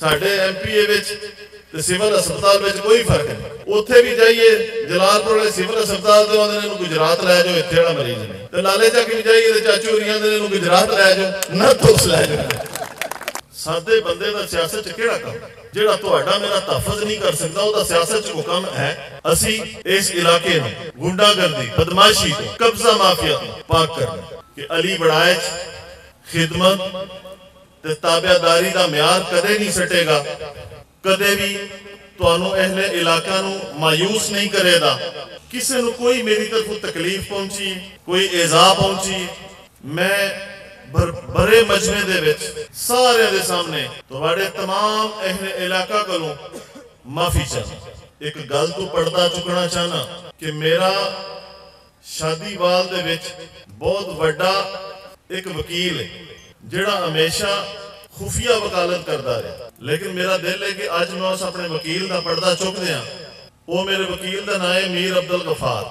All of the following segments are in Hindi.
साडे MPA ते सिविल अस्पताल में कोई फर्क नहीं। उत्थे भी जाइए जलालपुर वाले सिविल अस्पताल तो आंदे ने गुजरात लै जाओ, इत्थे वाला मरीज नहीं। तो लाले चक भी जाइए तो चाचू होरी आंदे ने गुजरात लै जाओ, नरथोस लै जाओ। सादे बंदे दा सियासत च केड़ा काम जेड़ा तुहाडा मेरा तहफ़्फ़ुज़ नहीं कर सकदा, ओहदा सियासत च हुकम है असी इस इलाके नूं गुंडागर्दी, बदमाशी तो कब्जा माफिया तो पाक करना कि अली बड़ाए खिदमत ते ताबेदारी दा म्यार कदे नहीं सटेगा, कदे भी तुहानू अहले इलाका नू मायूस नहीं करेगा। किसी नू कोई मेरी तरफों तकलीफ पहुंची, कोई एज़ा पहुंची, मैं बड़े मजमे दे विच सारे दे सामने तुहाडे तमाम अहले इलाका कोलों माफी चाहना। एक गल तो पढ़ता चुकना चाहना कि मेरा शादीवाल दे विच बहुत वड्डा एक वकील है जिहड़ा हमेशा खुफिया वकालत करता रहा, लेकिन मेरा दिल है कि अज मैं उस अपने वकील का पर्दा चुक दिया। वो मेरे वकील का नाम है मीर अब्दुल गफार।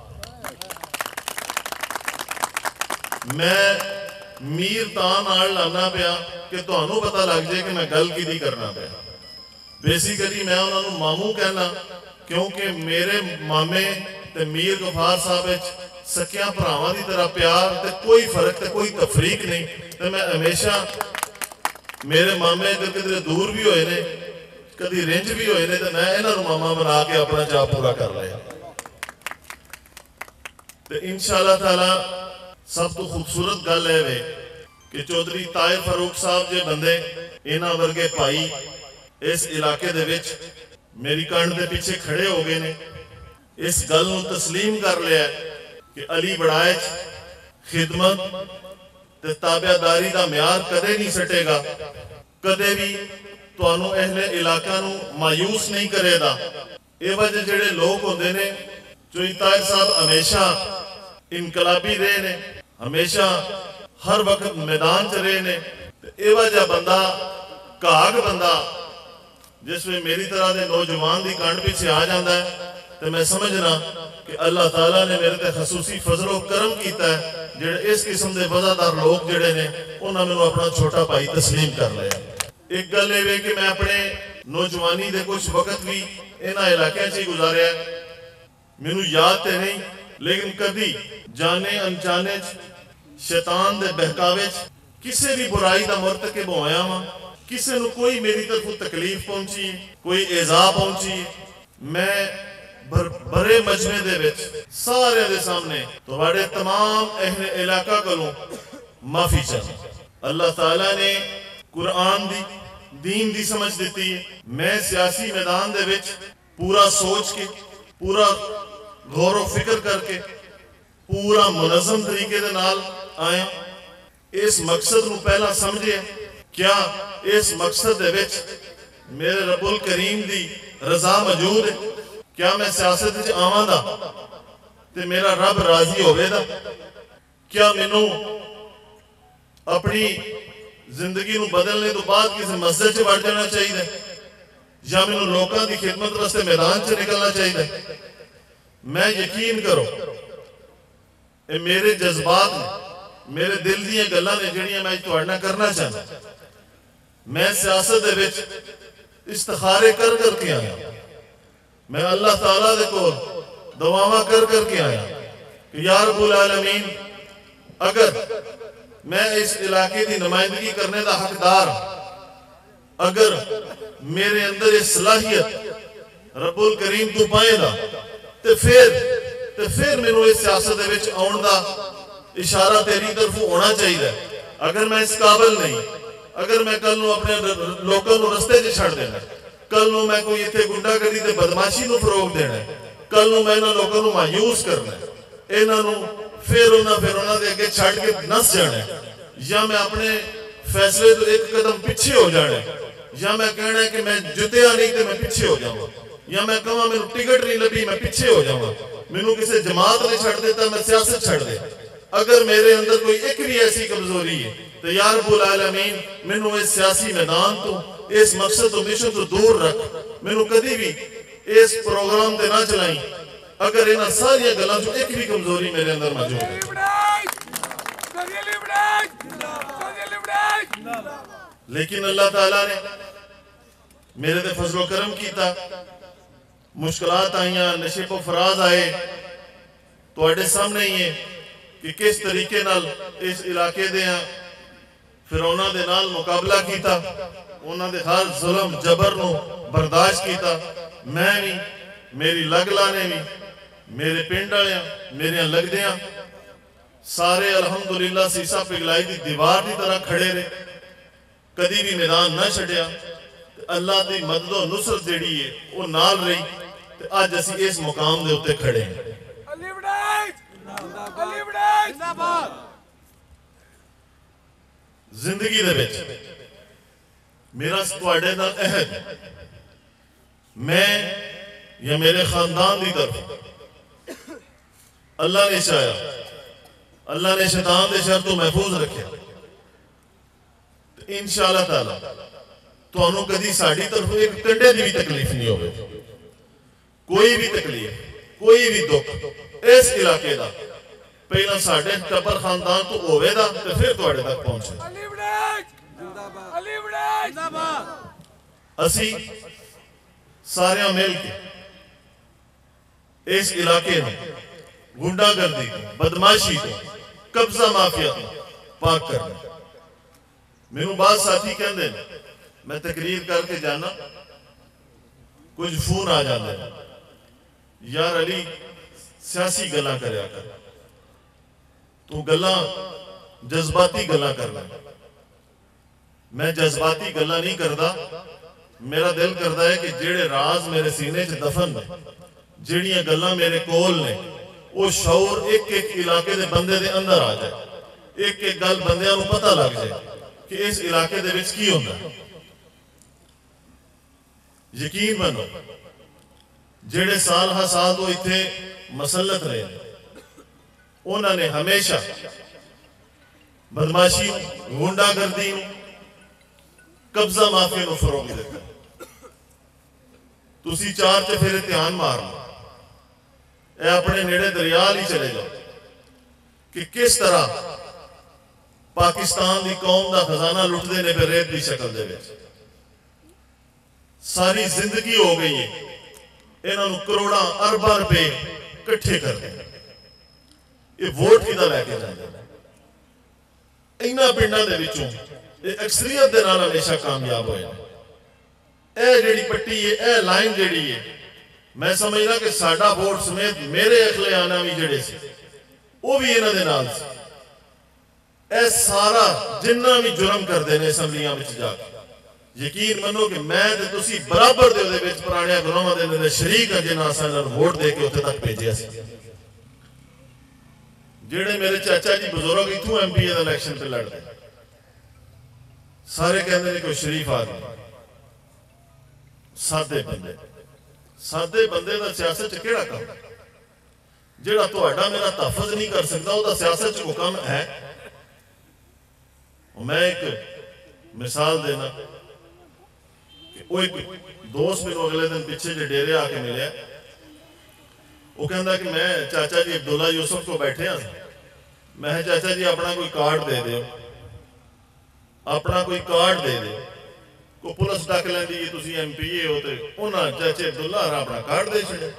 मैं मीर तां नाल लाना पिया कि तुहानू पता लग जाए कि मैं गल की करना पिया। बेसिकली मैं उन्होंने मामू कहना क्योंकि मेरे मामे ते मीर गफार साहब सकिया भरावां की तरह प्यार ते कोई फर्क ते कोई तफरीक नहीं। तो मैं हमेशा मेरे मामे जो किधरे दूर भी होए ने, कभी रिंज भी होए ने, तो मैं इन्हों मामा बना के अपना चाह पूरा कर लिया। तो इंशाअल्लाह ताला सब तो खूबसूरत गल है कि चौधरी ताहिर फारूक साहब जे बंदे इन्हां वर्गे भाई इस इलाके दे विच मेरी कंड के पीछे खड़े हो गए ने, इस गल नूं तस्लीम कर लिया कि अली बड़ाए खिदमत ते ताबेदारी का म्यार कदे नहीं सटेगा, कदे भी तुहानू अहले इलाका नू मायूस नहीं करेगा। ये वजह जेड़े लोग होंदे ने, चौधरी ताहिर साहब हमेशा इनकलाबी रहे ने, हमेशा हर वक्त मैदान च रहे ने। ये वजह बंदा घाग बंदा जिसमें मेरी तरह के नौजवान की कंड पीछे आ जाता है, तो मैं समझना कि अल्लाह ताला ने मेरे ते खसूसी फजलो करम किया है। जेड़े इस किस्म के वजादार लोग जेड़े ने उन्होंने मैनू अपना छोटा भाई तस्लीम कर लिया। एक गल ये कि मैं अपने नौजवानी के कुछ वक्त भी इन्हां इलाकों से गुजारिया, मैनू याद तो नहीं, लेकिन कभी जाने अनजाने शैतान के बहकावे किसी भी बुराई का मुर्तकिब होया वा, किसी को कोई मेरी तरफों तकलीफ पहुंची, कोई एज़ा पहुंची, मैं बड़े मजमे दे विच सारे दे सामने तुहाडे तमाम अहले इलाका कोलों माफी चाहना। अल्लाह ताला ने कुरान दी दीन दी समझ दी है। मैं सियासी मैदान दे विच पूरा सोच के, पूरा गौर व फिक्र करके, पूरा मुनज़्ज़म तरीके दे नाल आया। इस मकसद नूं पहला समझे, क्या इस मकसद दे विच मेरे रब्बुल करीम दी रजा मौजूद है? क्या मैं सियासत च आवांगा ते मेरा रब राजी होवेगा? क्या मैनू अपनी जिंदगी नूं बदलने तो बाद किसी मस्जिद च वड़ जाना चाहिए, या मैनू लोगों की खिदमत वास्ते मैदान च निकलना चाहिए? मैं यकीन करो ये मेरे जज्बात ने, मेरे दिल दी गल्लां ने जिहड़ियां मैं तुहाडे नाल करना चाहना। मैं सियासत दे विच इस्तिखारे कर करके आया, मैं अल्लाह ताला दे कोल दुआवां कर करके आया कि या रब्बुल आलमीन, अगर मैं इस इलाके की नुमाइंदगी करने का हकदार, अगर मेरे अंदर ये सलाहियत रब्बुल करीम तू पाएगा तो फिर मैनू इस सियासत दे विच आउण दा इशारा तेरी तरफ होना चाहिए। अगर मैं इस काबिल नहीं, अगर मैं कल नूं अपने लोगों को रस्ते च छड़ देना, कल नूं मैं कोई इत्थे गुंडागर्दी ते बदमाशी नूं फरोग देना, कल नूं मैं इन्हां लोगों को मायूस करना, इन्हां नूं फिर उन्हां दे अगे छड़ के नस जाना, या मैं अपने फैसले तो एक कदम पीछे हो जाना, या मैं कहना कि मैं जितया नहीं तो मैं पीछे हो जाऊँ, या मैं कहां मैनू टिकट नहीं लभी मैं पीछे हो जाऊँ, मैनू किसी जमात ने छड़ देता मैं सियासत छड़ दे। अगर मेरे अंदर कोई एक भी ऐसी कमजोरी है तो या रब्बुल आलमीन मैनू इस सियासी मैदान तो, इस मकसद तो मिशन तो दूर रख, मैनू कभी भी इस प्रोग्राम से ना चलाई अगर इन्हां सारिया गल्लां चों एक भी कमजोरी मेरे अंदर मौजूद है। लेकिन अल्लाह ताला ने मेरे ते फजलो करम किया, मुश्किलात आईयां, नशेबो फराज आए, तुहाडे सामने ही है कि किस तरीके नाल इस इलाके दे फिरौना दे नाल मुकाबला किया, उन्हां दे हर जुल्म जबर नूं बर्दाश्त किया। मैं भी, मेरी लगला ने भी, मेरे पिंड वालियां, मेरिया लगदियां सारे अलहमदुलिल्लाह सीसा पिघलाई की दीवार की तरह खड़े रहे, कभी भी मैदान ना छड्या। अल्लाह की मददो नुसरत जिहड़ी है वो नाल रही, ते अज असीं इस मुकाम दे उत्ते खड़े हैं। जिंदगी दे विच मेरा तुहाडे नाल अहद, मैं या मेरे खानदान की तरफ अल्लाह ने चाया, अल्लाह ने शैतान के शर तो महफूज रखे, इंशाअल्लाह ताला तुहानू कदी साडी तरफ एक कंडे की भी तकलीफ नहीं होगी। कोई भी तकलीफ, कोई भी दुख इस इलाके का पहला साडे टब्बर खानदान तो होवेगा ते फिर तुहाडे तक पहुंचे। असी सारे मिल के इस इलाके में गुंडागर्दी, बदमाशी तो, कब्जा माफिया तो पाक करना। मैनू बाद साथी कहते हैं, मैं तकरीर करके जाना, कुछ फोन आ जाते हैं, यार अली सियासी गल्लां करया कर, तू गल्लां जज्बाती गल्लां करना। मैं जज्बाती गल्लां नहीं करता, मेरा दिल करता है कि जेड़े राज मेरे सीने च दफन ने, जिहड़ियां गल्लां मेरे कोल ने, वो शौर एक एक इलाके दे बंदे दे अंदर आ जाए, एक एक गल बंदियां नूं पता लग जाए कि इस इलाके दे विच की हुंदा है। यकीन मनो, जेड़े साल हा साल तो इत्थे मसलत रहे, उन्होंने हमेशा बदमाशी, गुंडागर्दी, कब्जा माफिया को फरोग दिता। तुसी चार चफेरे ध्यान मार लो, अपने नेड़े दरियाल ही चले जाओ कि किस तरह पाकिस्तान की कौम का खजाना लुटते ने रेत की शक्ल दे विच। सारी जिंदगी हो गई है इन्हों करोड़ा अरबा रुपए इकट्ठे कर दे, ये वोट किदा लैके जाते इन्हां पिंडां दे विचों अक्सरियत दे नाल हमेशा कामयाब होए। यह जिहड़ी पट्टी है, यह लाइन जिहड़ी है, मैं समझदा कि साडा वोट समेत मेरे अखले आना भी जिहड़े सी वो भी इन्हां दे नाल सी। यह सारा जिन्ना भी जुर्म करते हैं असैम्बलियां में जाके, यकीन मनो कि मैं ते तुसी बराबर दे उहदे विच पुराने गुनाहां दे शरीक हैं जिन्हां असां इन्हां नूं वोट दे के उत्थे तक भेजिया सी। जेड़े मेरे चाचा जी बुजुर्ग इत्थों MP दा इलैक्शन पे लड़दे, सारे कहते हैं कोई शरीफ आदमी, सादे बंदे, सादे बंदे का सियासत च केड़ा काम? जेड़ा तुहाडा मेरा तहफ़्फ़ुज़ नहीं कर सकता उसका सियासत च कोई काम है? मैं एक मिसाल देना कि वो एक दोस्त मेरे अगले दिन पिछे जे डेरे आके मिले, वो कहता कि मैं चाचा जी अब्दुल्ला यूसुफ को बैठे हैं, मैं चाचा जी अपना कोई कार्ड दे दो, अपना कोई कार्ड दे दो। को पुलिस डक लैंदी है, तुसी MP हो, तो उन्हें चाचे अब्दुल्ला अपना कार्ड दे छड़े।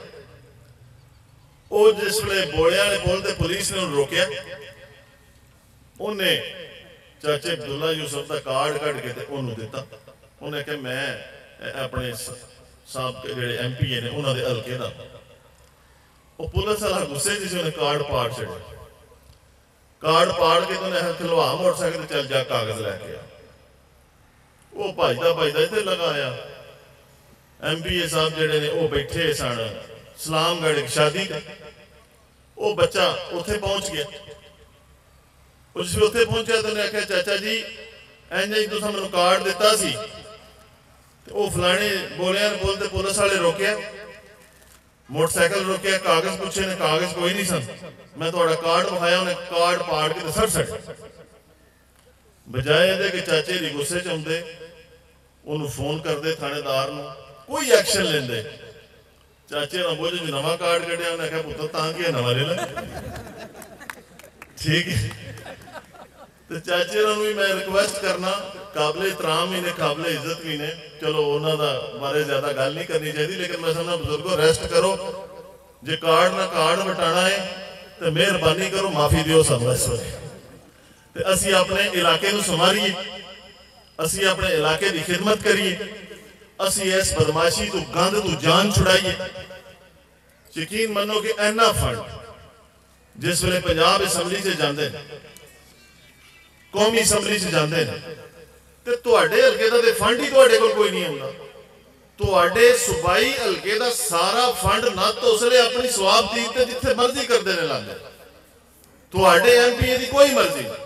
वो जिस वे बोलिया ने बोलते पुलिस ने रोकया, उन्हें चाचे अब्दुल्ला यूसुफ का कार्ड कट के उन्होंने दिता। उन्हें कहा मैं अपने साहब जेडे MP ने उन्होंने हल्के का। वो पुलिस वाला गुस्से जिस उन्हें कार्ड पाड़ छड़े, कार्ड पाड़ के तो उन्हें खिलवा मोटरसाइकिल चल जा कागज लैके आ। वो भजदा भजदा इत्थे लगाया। MPA साहब जेडे ने वो बैठे सन सलामगढ़ एक शादी ते, वो बच्चा उत्थे पहुंच गया। उस उत्थे पहुंचा तो उन्हें आख्या चाचा जी इंज ही तुसां मैनूं कार्ड दिता सी, वो फलाने बोलिया बोलते पुलिस वाले रोकया, मोटरसाइकिल रोकया, कागज पूछे ने कागज कोई नहीं सन, मैं तुहाडा कार्ड विखाया, उन्हें कार्ड पाड़ के सड़ सड़े। बजाय ये कि चाचे दी गुस्से च आउंदे उन्होंने फोन करते थानेदार नूं, कोई एक्शन लेंदे, चाचे ना बोझ नवा कार्ड कढ़िया, उन्हें आख्या पुत्तर तां की नवा ले ला, ठीक है। ਤੇ ਚਾਚੇ ਨੂੰ ਵੀ ਮੈਂ ਰਿਕੁਐਸਟ ਕਰਨਾ, ਕਾਬਲੇ ਇਤਰਾਮ ਵੀ ਨੇ, ਕਾਬਲੇ ਇੱਜ਼ਤ ਵੀ ਨੇ, ਚਲੋ ਉਹਨਾਂ ਦਾ ਬਾਰੇ ਜ਼ਿਆਦਾ ਗੱਲ ਨਹੀਂ ਕਰਨੀ ਚਾਹੀਦੀ, ਲੇਕਿਨ ਮੈਂ ਸਮਝਦਾ ਬਜ਼ੁਰਗੋ ਰੈਸਟ ਕਰੋ। ਜੇ ਕਾਰਡ ਨਾ ਕਾਰਡ ਵਟਾਣਾ ਹੈ ਤੇ ਮਿਹਰਬਾਨੀ ਕਰੋ ਮਾਫੀ ਦਿਓ ਸਾਨੂੰ ਇਸ ਵੇਲੇ, ਤੇ ਅਸੀਂ ਆਪਣੇ ਇਲਾਕੇ ਨੂੰ ਸੰਭਾਲੀਏ, ਅਸੀਂ ਆਪਣੇ ਇਲਾਕੇ ਦੀ ਖਿਦਮਤ ਕਰੀਏ, ਅਸੀਂ ਇਸ ਬਦਮਾਸ਼ੀ ਤੋਂ ਗੰਦ ਤੋਂ ਜਾਨ ਛੁਡਾਈਏ। ਯਕੀਨ ਮੰਨੋ ਕਿ ਇੰਨਾ ਫੰਡ जिस वे पंजाब असैम्बली से जाते हैं, कौमी असैम्बली से जाते हैं, तो तुहाडे हल्के दा ते फंड ही तुहाडे कोल कोई नहीं आउंदा। तुहाडे सूबाई हल्के दा सारा फंड नत्त उसले अपनी स्वाबदी ते जिथे मर्जी करते ने लांदे। तुहाडे MP दी कोई मर्जी नहीं।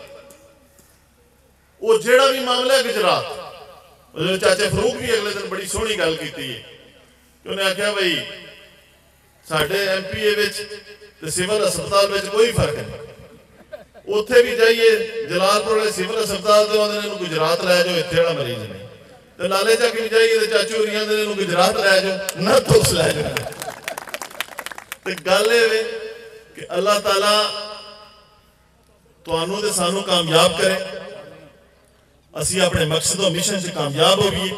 वो जेड़ा भी मामला है गुजरात, चाचे फरूक भी अगले दिन बड़ी सोहनी गल कीती है कि उन्हें आख्या भाई साडे MPA विच ते सिविल अस्पताल में कोई फर्क नहीं। उत्थे भी जाइए जलालपुर वाले सिविल अस्पताल तो आंदे ने गुजरात लै जाओ, इत्थे वाला मरीज नहीं। ते लाले चक भी जाइए तो चाचू होरी आंदे ने गुजरात लै जाओ, ना तुस लै जाओ। ते गल ये कि अल्लाह ताला तुहानू ते सानू कामयाब करे, असी अपने मकसद और मिशन से कामयाब हो गए।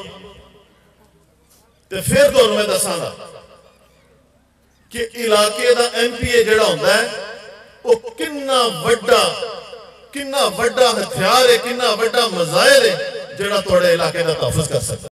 ते फिर तुहानू मैं दसांगा कि इलाके दा MPA जिहड़ा हुंदा है वो किन्ना वड्डा हथियार है, किन्ना वड्डा मजाइल है जिहड़ा तुहाडे इलाके दा तहफ्फुज़ कर सकदा।